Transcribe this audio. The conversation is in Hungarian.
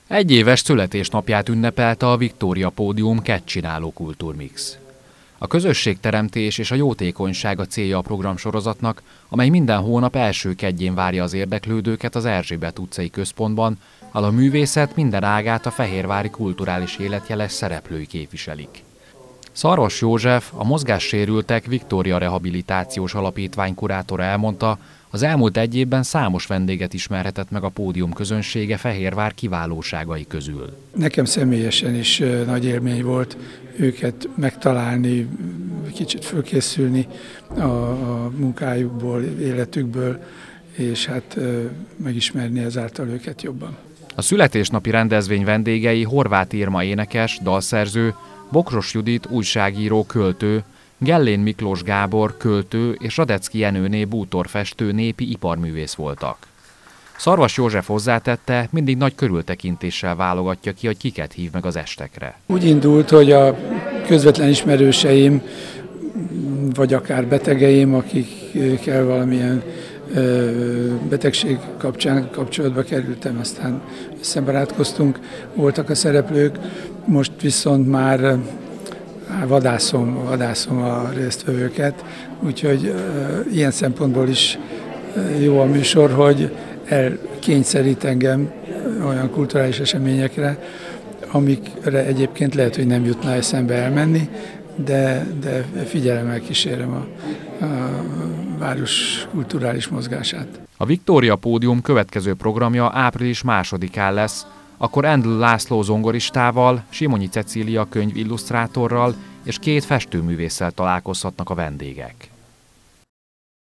Egy éves születésnapját ünnepelte a Victoria Pódium kettcsináló kultúrmix. A közösségteremtés és a jótékonyság a célja a programsorozatnak, amely minden hónap első keddjén várja az érdeklődőket az Erzsébet utcai központban, ahol a művészet minden ágát a fehérvári kulturális élet jeles szereplői képviselik. Szarvas József, a Mozgássérültek Victoria Rehabilitációs Alapítvány kurátora elmondta, az elmúlt egy évben számos vendéget ismerhetett meg a pódium közönsége Fehérvár kiválóságai közül. Nekem személyesen is nagy élmény volt őket megtalálni, kicsit fölkészülni a munkájukból, életükből, és hát megismerni ezáltal őket jobban. A születésnapi rendezvény vendégei Horváth Irma énekes, dalszerző, Bokros Judit újságíró, költő, Gellén Miklós Gábor költő és Radecki Jenőné bútorfestő népi iparművész voltak. Szarvas József hozzátette, mindig nagy körültekintéssel válogatja ki, hogy kiket hív meg az estekre. Úgy indult, hogy a közvetlen ismerőseim, vagy akár betegeim, akikkel valamilyen betegség kapcsán kapcsolatba kerültem, aztán összebarátkoztunk, voltak a szereplők, most viszont már vadászom a résztvevőket, úgyhogy ilyen szempontból is jó a műsor, hogy elkényszerít engem olyan kulturális eseményekre, amikre egyébként lehet, hogy nem jutna eszembe elmenni, de figyelemmel kísérem a város kulturális mozgását. A Victoria Pódium következő programja április 2-án lesz, akkor Endl László zongoristával, Simonyi Cecília könyvillusztrátorral és 2 festőművésszel találkozhatnak a vendégek.